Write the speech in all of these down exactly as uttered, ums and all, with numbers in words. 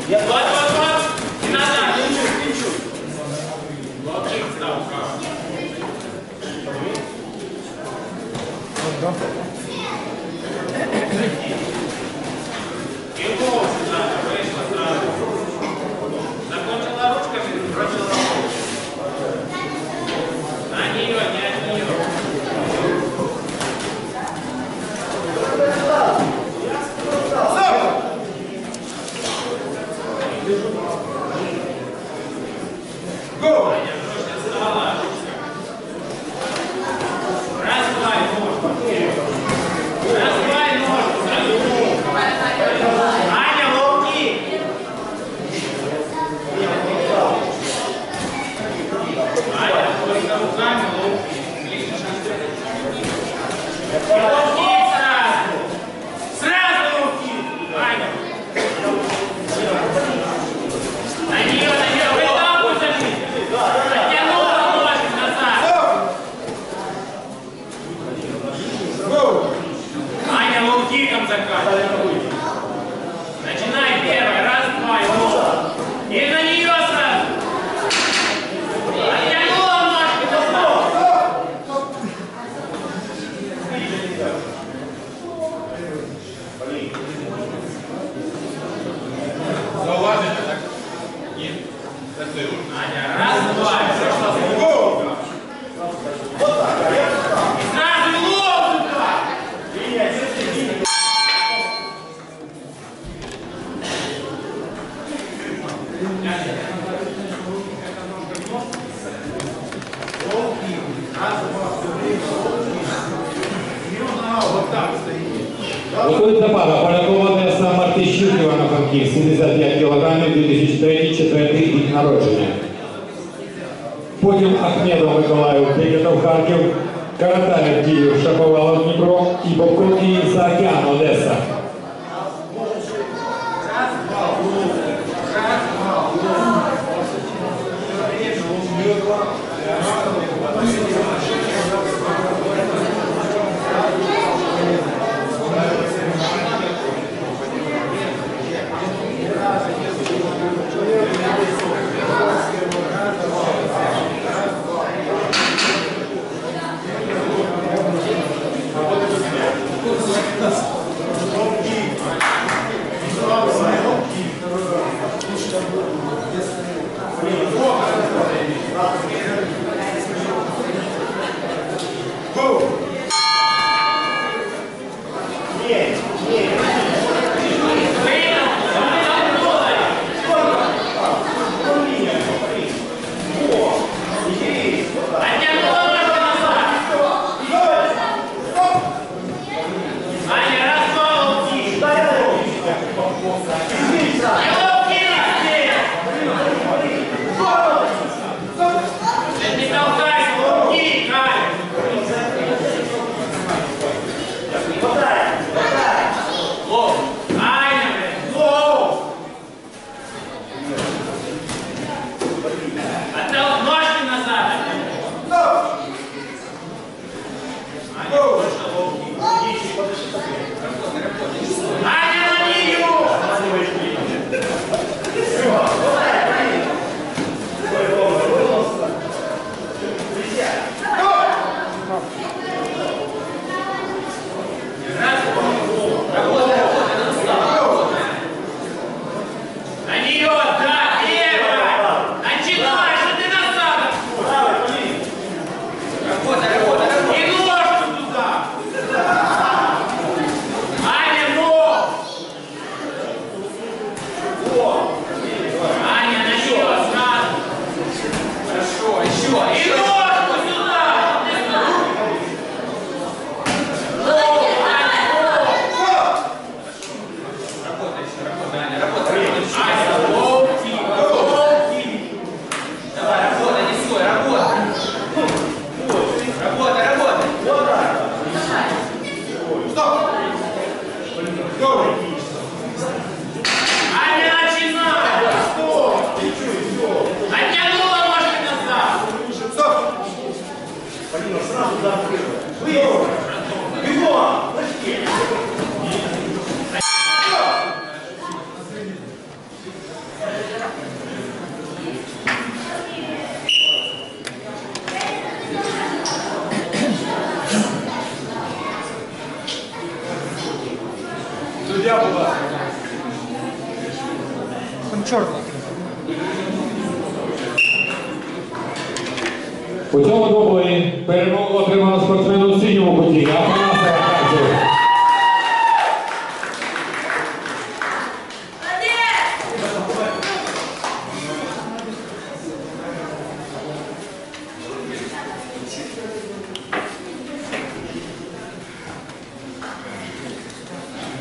Закончила ручками, бросила руку. На нее, не от нее. Начинай первый, раз, два, и ножка. И на нее сразу. Оттянула ножки до сразу. Зауважите, так? Нет. Аня, раз, два, и пошла. Вот так. И сразу лоб туда. Виходить пара, полякова Одеса, Мартищук Івано-Франківськ, сімдесят п'ять кілограмів, дві тисячі третій, четвертий рік народження. Потім Ахмедов Миколаїв, Пекетов Харків, Каратаєв Київ, Шаповалов Дніпро і Бобков Київ, Заокеан Одеса. Аня, начинай! чорний. У цьому двобої перемогу отримала спортсмен у синьому куті.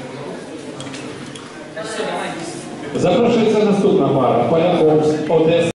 Запрошується наступна пара. Поляков з Одеси.